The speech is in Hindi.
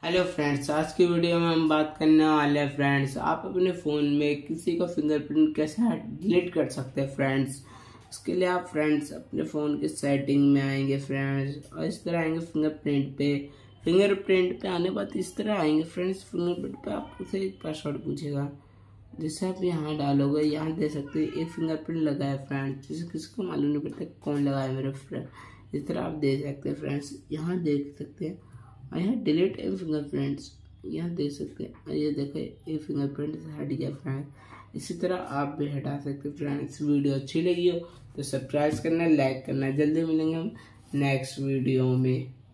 हेलो फ्रेंड्स, आज की वीडियो में हम बात करने वाले हैं फ्रेंड्स, आप अपने फ़ोन में किसी का फिंगरप्रिंट कैसे डिलीट कर सकते हैं फ्रेंड्स। इसके लिए आप फ्रेंड्स अपने फ़ोन की सेटिंग में आएंगे फ्रेंड्स, और इस तरह आएंगे फिंगरप्रिंट पे आने के बाद इस तरह आएंगे फ्रेंड्स। फिंगरप्रिंट पे आपसे एक पासवर्ड पूछेगा, जैसे आप यहाँ डालोगे, यहाँ दे सकते हैं एक फिंगरप्रिंट लगा है फ्रेंड्स, जिसे किसी को मालूम नहीं पड़ता कौन लगा है मेरे फ्रेंड। इस तरह आप दे सकते हैं फ्रेंड्स, यहाँ देख सकते हैं। और यहाँ डिलीट ए फिंगरप्रिंट्स यहाँ देख सकते हैं, और ये देखो ये फिंगरप्रिंट हट गया फ्रेंड्स। इसी तरह आप भी हटा सकते हैं फ्रेंड्स। वीडियो अच्छी लगी हो तो सब्सक्राइब करना, लाइक करना। जल्दी मिलेंगे हम नेक्स्ट वीडियो में।